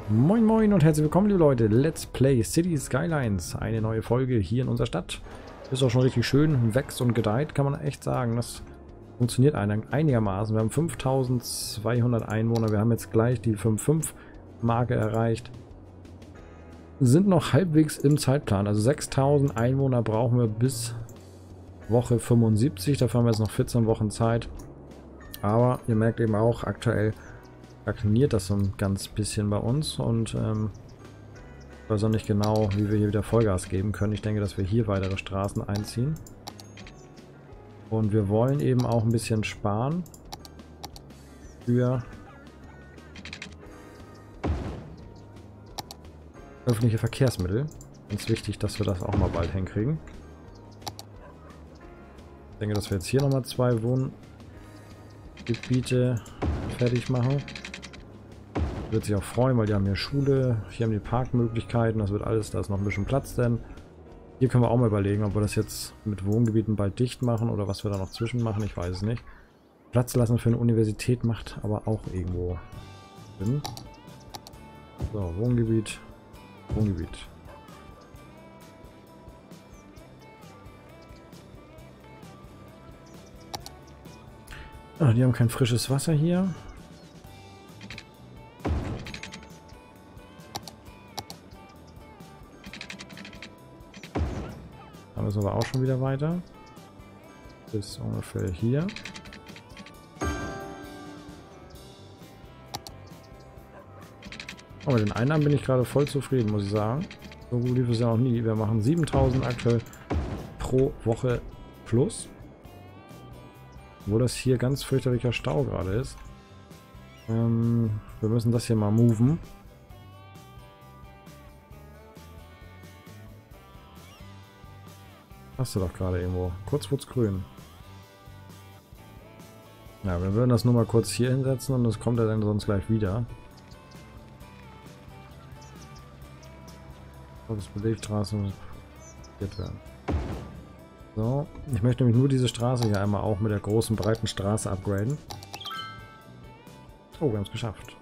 Moin moin und herzlich willkommen, liebe Leute. Let's Play City Skylines. Eine neue Folge hier in unserer Stadt. Ist auch schon richtig schön, wächst und gedeiht, kann man echt sagen. Das funktioniert einigermaßen. Wir haben 5200 Einwohner. Wir haben jetzt gleich die 5,5 Marke erreicht. Sind noch halbwegs im Zeitplan. Also 6000 Einwohner brauchen wir bis Woche 75. Dafür haben wir jetzt noch 14 Wochen Zeit. Aber ihr merkt eben auch, aktuell stagniert das so ein ganz bisschen bei uns und ich weiß auch nicht genau, wie wir hier wieder Vollgas geben können. Ich denke, dass wir hier weitere Straßen einziehen. Und wir wollen eben auch ein bisschen sparen für öffentliche Verkehrsmittel. Ganz wichtig, dass wir das auch mal bald hinkriegen. Ich denke, dass wir jetzt hier nochmal 2 Wohngebiete fertig machen. Wird sich auch freuen, weil die haben hier Schule, hier haben die Parkmöglichkeiten, das wird alles, da ist noch ein bisschen Platz, denn hier können wir auch mal überlegen, ob wir das jetzt mit Wohngebieten bald dicht machen oder was wir da noch zwischen machen, ich weiß es nicht. Platz lassen für eine Universität macht aber auch irgendwo Sinn. So, Wohngebiet, Wohngebiet. Ah, die haben kein frisches Wasser hier. Da müssen wir auch schon wieder weiter. Bis ungefähr hier. Aber mit den Einnahmen bin ich gerade voll zufrieden, muss ich sagen. So gut lief es ja noch nie. Wir machen 7000 aktuell pro Woche plus. Obwohl das hier ganz fürchterlicher Stau gerade ist. Wir müssen das hier mal moven. Hast du doch gerade irgendwo. Kurz wird's grün. Ja, wir würden das nur mal kurz hier hinsetzen und das kommt ja dann sonst gleich wieder. Das Belegstraße muss werden. So, ich möchte nämlich nur diese Straße hier einmal auch mit der großen breiten Straße upgraden. Oh, wir haben es geschafft.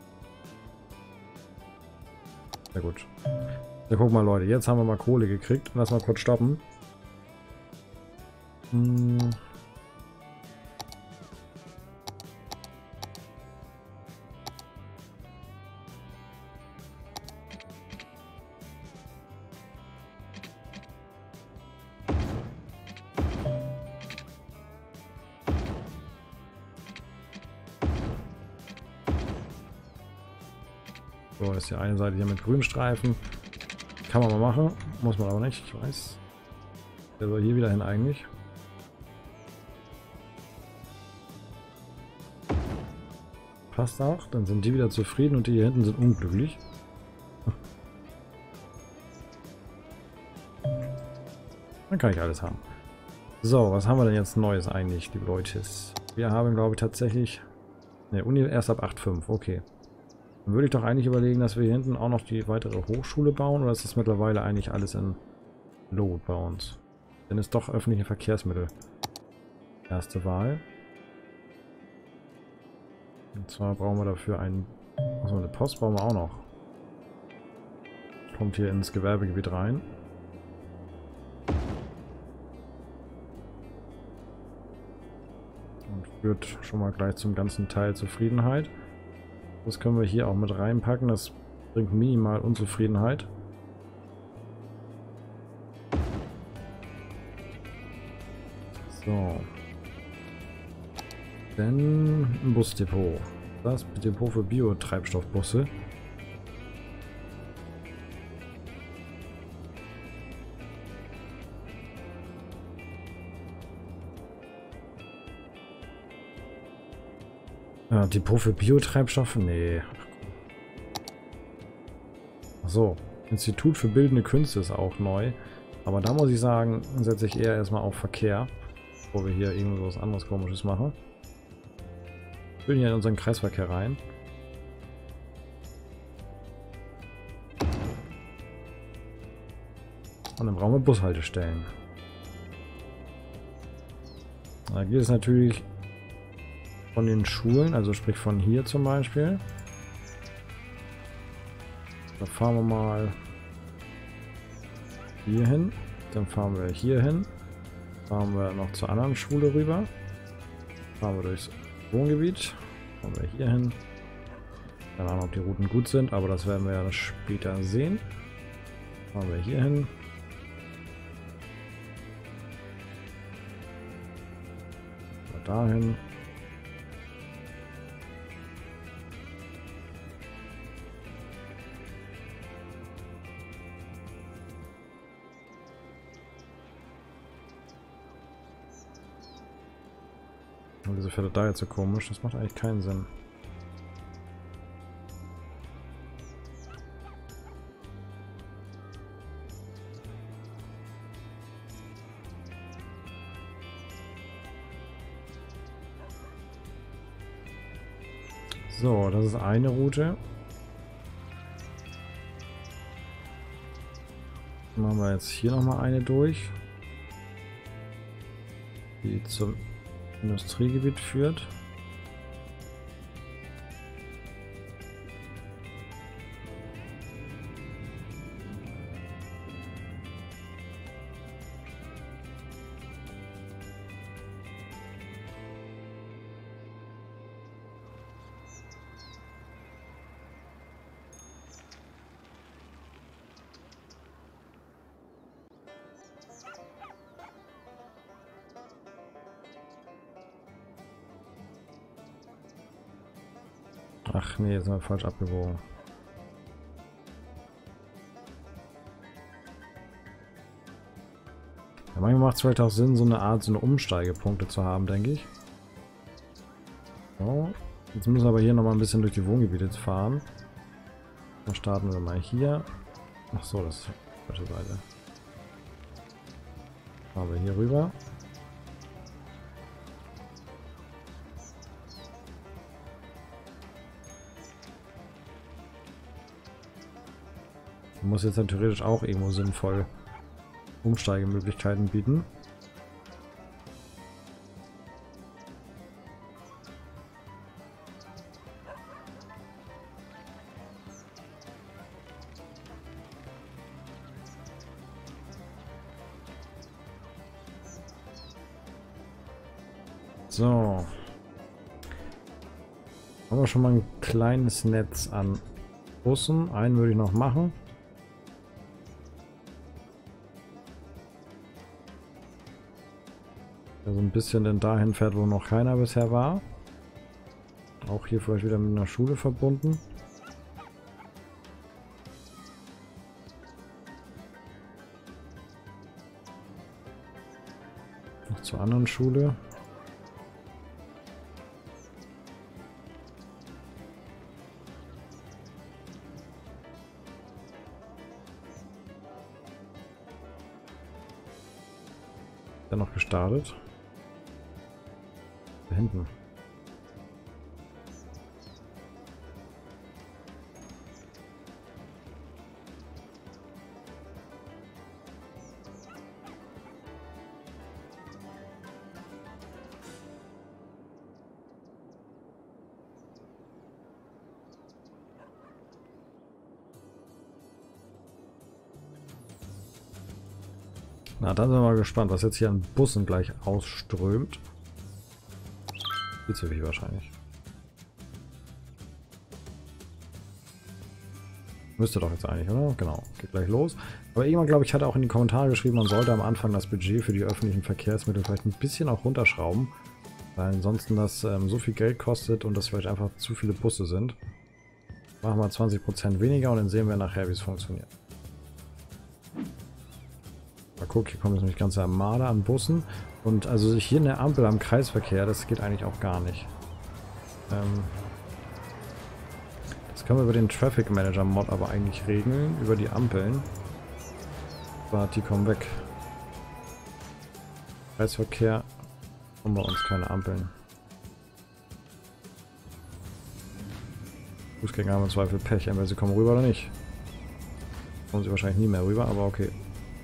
Sehr gut. Ja, guck mal Leute, jetzt haben wir mal Kohle gekriegt. Lass mal kurz stoppen. So, ist die eine Seite hier mit grünen Streifen. Kann man mal machen, muss man aber nicht, ich weiß. Der soll hier wieder hin eigentlich. Passt auch, dann sind die wieder zufrieden und die hier hinten sind unglücklich. Dann kann ich alles haben. So, was haben wir denn jetzt Neues eigentlich, liebe Leute? Wir haben, glaube ich, tatsächlich... Ne, Uni erst ab 8,5, okay. Dann würde ich doch eigentlich überlegen, dass wir hier hinten auch noch die weitere Hochschule bauen, oder ist das mittlerweile eigentlich alles in Lot bei uns? Denn es ist doch öffentliche Verkehrsmittel. Erste Wahl. Und zwar brauchen wir dafür einen... Achso, eine Post brauchen wir auch noch. Kommt hier ins Gewerbegebiet rein. Und führt schon mal gleich zum ganzen Teil Zufriedenheit. Das können wir hier auch mit reinpacken. Das bringt minimal Unzufriedenheit. So. Dann ein Busdepot. Das Depot für Biotreibstoffbusse. Ja, Depot für Biotreibstoffe? Nee. So. Institut für Bildende Künste ist auch neu. Aber da muss ich sagen, setze ich eher erstmal auf Verkehr. Bevor wir hier irgendwo was anderes Komisches machen. Wir füllen hier in unseren Kreisverkehr rein. Und dann brauchen wir Bushaltestellen. Da geht es natürlich von den Schulen, also sprich von hier zum Beispiel. Da fahren wir mal hier hin. Dann fahren wir hier hin. Fahren wir noch zur anderen Schule rüber. Fahren wir durchs Wohngebiet. Fahren wir hier hin. Keine Ahnung, ob die Routen gut sind, aber das werden wir ja später sehen. Fahren wir hier hin. Dahin. Und wieso fährt er da jetzt so komisch? Das macht eigentlich keinen Sinn. So, das ist eine Route. Dann machen wir jetzt hier nochmal eine durch, die zum Industriegebiet führt. Ach nee, jetzt sind wir falsch abgebogen. Ja, manchmal macht es vielleicht auch Sinn, so eine Art, so eine Umsteigepunkte zu haben, denke ich. So, jetzt müssen wir aber hier nochmal ein bisschen durch die Wohngebiete fahren. Dann starten wir mal hier. Ach so, das ist die falsche Seite. Fahren wir hier rüber. Muss jetzt dann theoretisch auch irgendwo sinnvoll Umsteigemöglichkeiten bieten. So. Haben wir schon mal ein kleines Netz an Bussen. Einen würde ich noch machen. Der so ein bisschen denn dahin fährt, wo noch keiner bisher war. Auch hier vielleicht wieder mit einer Schule verbunden. Noch zur anderen Schule. Dann noch gestartet. Da hinten. Na, dann sind wir mal gespannt, was jetzt hier an Bussen gleich ausströmt. Viel zu viel wahrscheinlich. Müsste doch jetzt eigentlich, oder? Genau, geht gleich los. Aber irgendwann, glaube ich, hat er auch in die Kommentare geschrieben, man sollte am Anfang das Budget für die öffentlichen Verkehrsmittel vielleicht ein bisschen auch runterschrauben. Weil ansonsten das so viel Geld kostet und das vielleicht einfach zu viele Busse sind. Machen wir 20% weniger und dann sehen wir nachher, wie es funktioniert. Mal gucken, hier kommt jetzt nämlich ganze Armada an Bussen. Und also hier eine Ampel am Kreisverkehr, das geht eigentlich auch gar nicht. Das können wir über den Traffic Manager Mod aber eigentlich regeln, über die Ampeln. Aber die kommen weg. Kreisverkehr haben bei uns keine Ampeln. Fußgänger haben im Zweifel Pech, entweder sie kommen rüber oder nicht. Kommen sie wahrscheinlich nie mehr rüber, aber okay.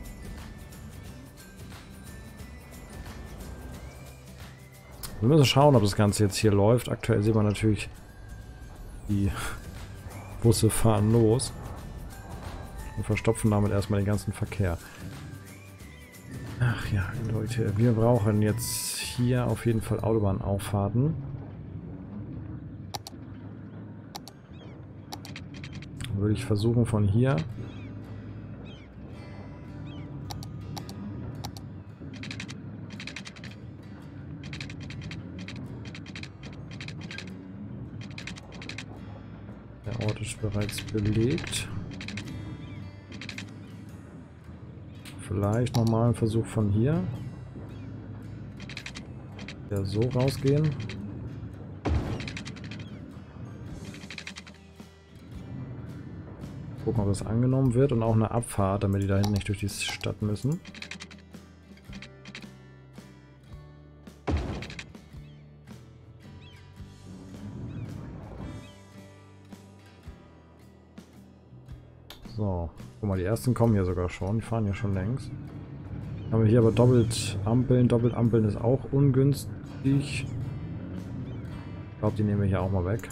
Wir müssen schauen, ob das Ganze jetzt hier läuft. Aktuell sieht man natürlich, die Busse fahren los. und verstopfen damit erstmal den ganzen Verkehr. Ach ja, Leute, wir brauchen jetzt hier auf jeden Fall Autobahnauffahrten. Würde ich versuchen von hier der Ort ist bereits belegt. Vielleicht nochmal ein Versuch von hier. Ja, so rausgehen. Gucken, ob das angenommen wird und auch eine Abfahrt, damit die da hinten nicht durch die Stadt müssen. So, guck mal, die ersten kommen hier sogar schon. Die fahren hier schon längst. Haben wir hier aber doppelt Ampeln. Doppelt Ampeln ist auch ungünstig. Ich glaube, die nehmen wir hier auch mal weg.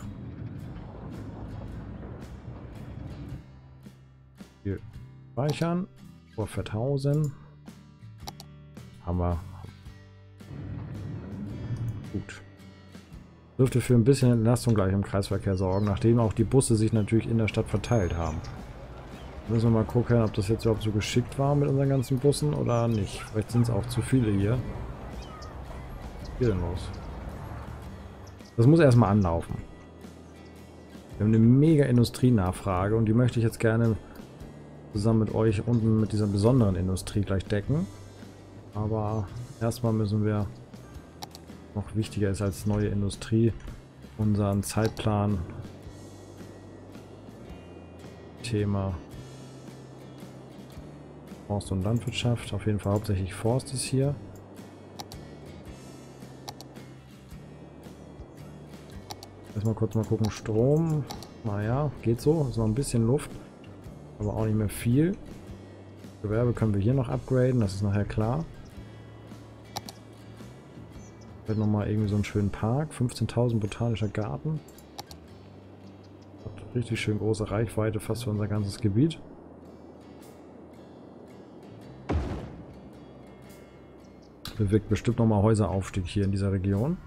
Hier speichern. Vor 4000. Haben wir. Gut. Dürfte für ein bisschen Entlastung gleich im Kreisverkehr sorgen, nachdem auch die Busse sich natürlich in der Stadt verteilt haben. Müssen wir mal gucken, ob das jetzt überhaupt so geschickt war mit unseren ganzen Bussen oder nicht. Vielleicht sind es auch zu viele hier. Was ist hier denn los? Das muss erstmal anlaufen. Wir haben eine mega Industrienachfrage und die möchte ich jetzt gerne zusammen mit euch unten mit dieser besonderen Industrie gleich decken. Aber erstmal müssen wir, noch wichtiger ist als neue Industrie, unseren Zeitplan Thema Forst und Landwirtschaft, auf jeden Fall hauptsächlich Forst ist hier. Erstmal kurz mal gucken, Strom, naja, geht so, ist noch ein bisschen Luft, aber auch nicht mehr viel. Gewerbe können wir hier noch upgraden, das ist nachher klar. Vielleicht nochmal irgendwie so einen schönen Park, 15.000 botanischer Garten. Hat richtig schön große Reichweite, fast für unser ganzes Gebiet. Bewirkt bestimmt nochmal Häuseraufstieg hier in dieser Region.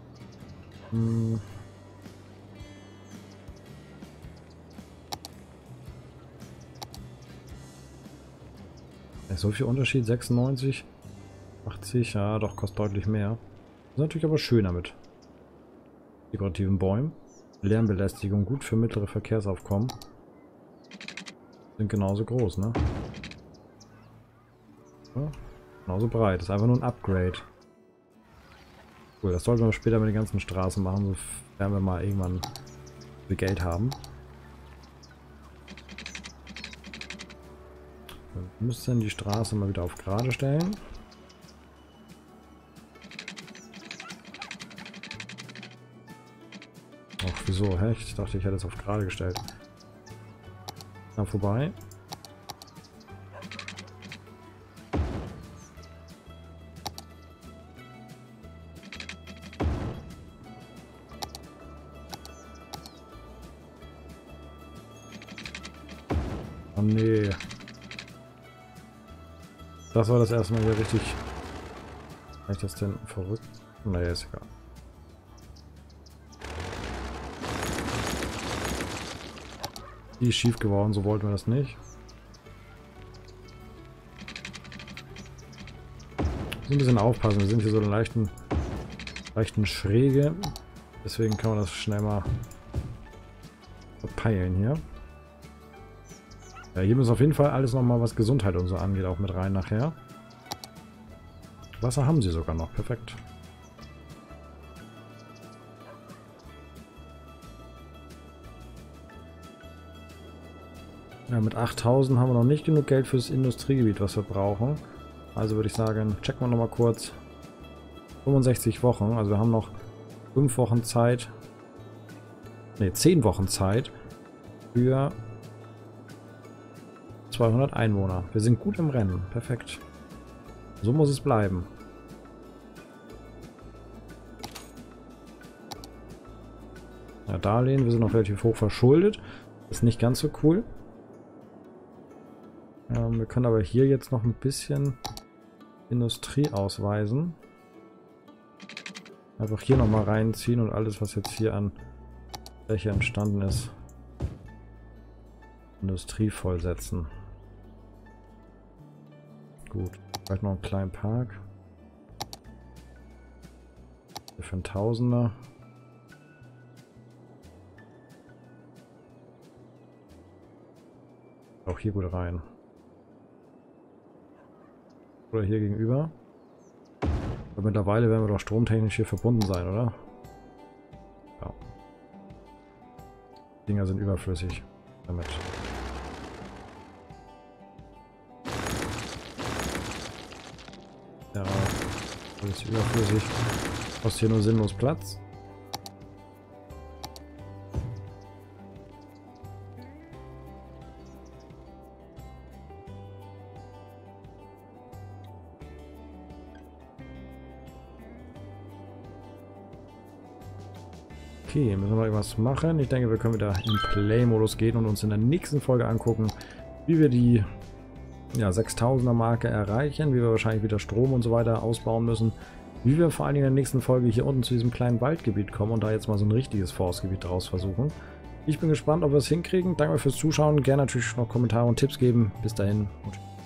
So viel Unterschied, 96, 80, ja doch, kostet deutlich mehr. Ist natürlich aber schöner mit dekorativen Bäumen. Lärmbelästigung, gut für mittlere Verkehrsaufkommen. Sind genauso groß, ne? Ja. Genauso breit. Ist einfach nur ein Upgrade. Cool, das sollten wir später mit den ganzen Straßen machen, sofern wir mal irgendwann viel Geld haben. Wir müssen die Straße mal wieder auf gerade stellen. Ach, wieso? Hä? Ich dachte, ich hätte es auf gerade gestellt. Da vorbei. Oh nee. Das war das erste Mal wieder richtig. Kann ich das denn verrückt? Naja, ist egal. Die ist schief geworden, so wollten wir das nicht. So ein bisschen aufpassen, wir sind hier so eine leichten Schräge. Deswegen kann man das schnell mal verpeilen hier. Ja, hier muss auf jeden Fall alles nochmal, was Gesundheit und so angeht, auch mit rein nachher. Wasser haben sie sogar noch, perfekt. Ja, mit 8000 haben wir noch nicht genug Geld fürs Industriegebiet, was wir brauchen. Also würde ich sagen, checken wir nochmal kurz. 65 Wochen, also wir haben noch 5 Wochen Zeit. Ne, 10 Wochen Zeit für 200 Einwohner. Wir sind gut im Rennen. Perfekt. So muss es bleiben. Ja, Darlehen. Wir sind noch relativ hoch verschuldet. Ist nicht ganz so cool. Wir können aber hier jetzt noch ein bisschen Industrie ausweisen. Einfach hier nochmal reinziehen und alles, was jetzt hier an Fläche entstanden ist, Industrie vollsetzen. Gut, vielleicht noch einen kleinen Park. Hier für einen Tausender. Auch hier gut rein. Oder hier gegenüber. Aber mittlerweile werden wir doch stromtechnisch hier verbunden sein, oder? Ja. Die Dinger sind überflüssig damit. Ja, alles überflüssig. Kostet hier nur sinnlos Platz. Okay, müssen wir noch irgendwas machen. Ich denke, wir können wieder in Play-Modus gehen und uns in der nächsten Folge angucken, wie wir die 6000er Marke erreichen, wie wir wahrscheinlich wieder Strom und so weiter ausbauen müssen, wie wir vor allen Dingen in der nächsten Folge hier unten zu diesem kleinen Waldgebiet kommen und da jetzt mal so ein richtiges Forstgebiet draus versuchen. Ich bin gespannt, ob wir es hinkriegen. Danke fürs Zuschauen. Gerne natürlich noch Kommentare und Tipps geben. Bis dahin und tschüss.